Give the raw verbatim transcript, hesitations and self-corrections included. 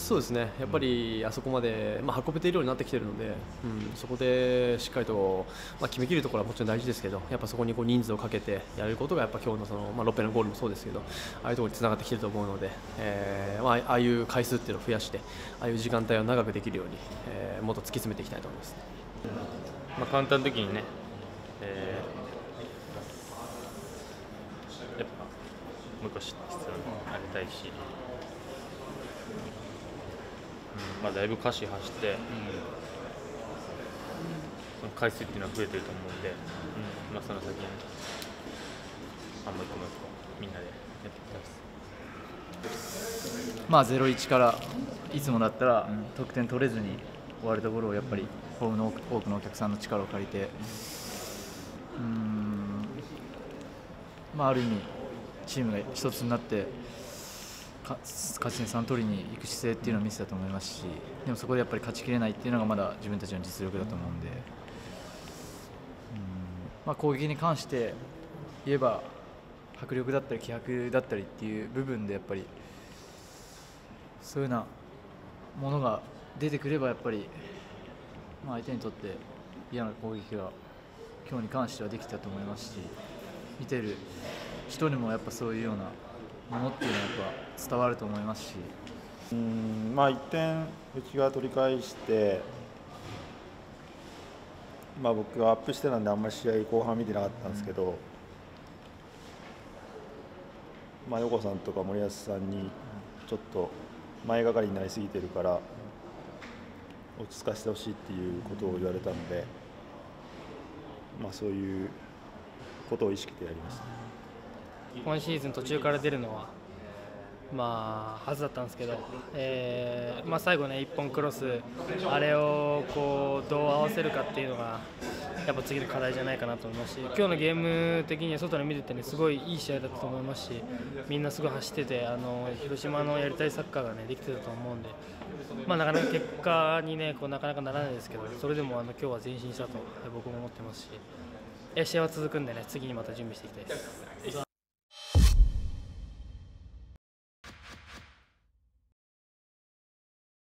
そうですね、やっぱりあそこまで、まあ、運べているようになってきているので、うん、そこでしっかりと、まあ、決めきるところはもちろん大事ですけど、やっぱそこにこう人数をかけてやることが、やっぱ今日のその、まあ、ロペのゴールもそうですけど、ああいうところにつながってきていると思うので、えーまあ、ああいう回数っていうのを増やして、ああいう時間帯を長くできるように、えー、もっと突き詰めていきたいと思います。 まあ、カウンターの時にね、えー、やっぱもう一個必要になりたいし、うんまあ、だいぶ下肢走って、うん、その回数っていうのは増えてると思うんで、うんまあ、その先にあんまりこのみんなでやっていきたいです。 まあゼロいちからいつもだったら得点取れずに終わるところをやっぱりホームの多くのお客さんの力を借りて、うーんまあある意味チームが一つになって勝ち点さん取りに行く姿勢っていうのを見せたと思いますし、でもそこでやっぱり勝ちきれないっていうのがまだ自分たちの実力だと思うんで、うんまあ攻撃に関して言えば迫力だったり気迫だったりっていう部分でやっぱりそういうようなものが出てくればやっぱり、まあ、相手にとって嫌な攻撃が今日に関してはできたと思いますし、見てる人にもやっぱそういうようなものっていうのはやっぱ伝わると思いますし、 うんまあ、いってんうちが取り返して、まあ、僕はアップしてたんであんまり試合後半見てなかったんですけど、うんまあ、横さんとか森保さんにちょっと前がかりになりすぎてるから落ち着かせてほしいっていうことを言われたので、まあ、そういうことを意識してやりました。 今シーズン途中から出るのはまあはずだったんですけど、えーまあ、最後ねいっぽんクロスあれをこうどう合わせるかっていうのがやっぱ次の課題じゃないかなと思いますし、今日のゲーム的には外で見ててねすごいいい試合だったと思いますし、みんなすごい走っててあの広島のやりたいサッカーがねできてたと思うんで、まあ、なかなか結果にねこうなかなかならないですけど、それでもあの今日は前進したと僕も思ってますし、試合は続くんでね次にまた準備していきたいです。